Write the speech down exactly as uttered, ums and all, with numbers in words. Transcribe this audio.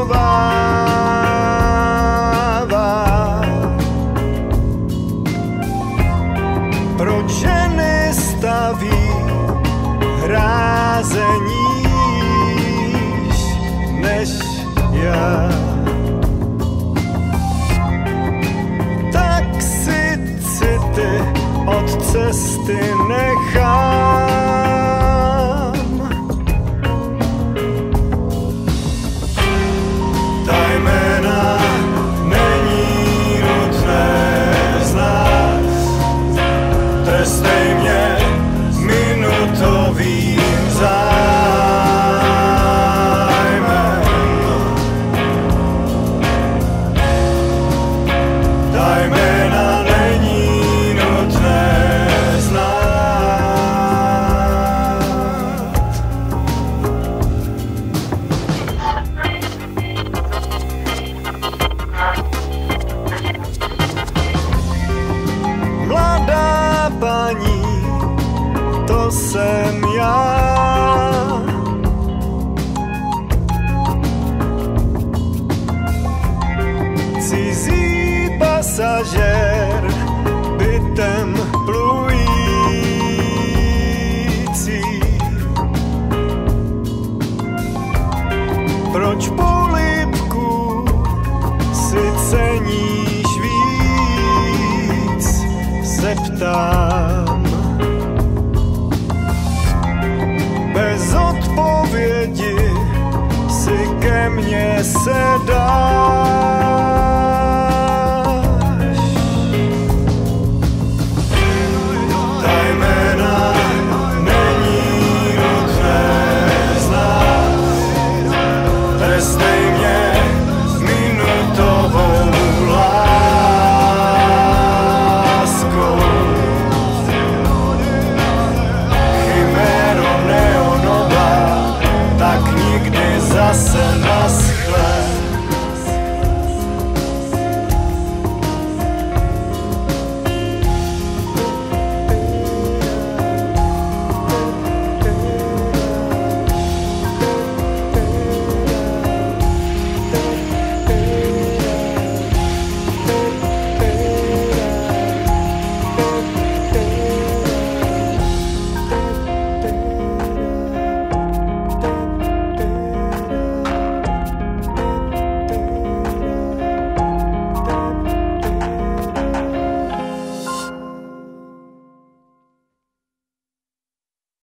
schovává. Proč ženy staví hráze níž než já? Tak si city od cesty nechám. Ta jména není nutné znát, trestej mě minutovým zájmem. Ta jména není nutné znát. Mladá paní, to jsem já. Cizí pasažér, bytem plující. Proč polibku si ceníš víc, se ptám. Bez odpovědi si ke mně sedá.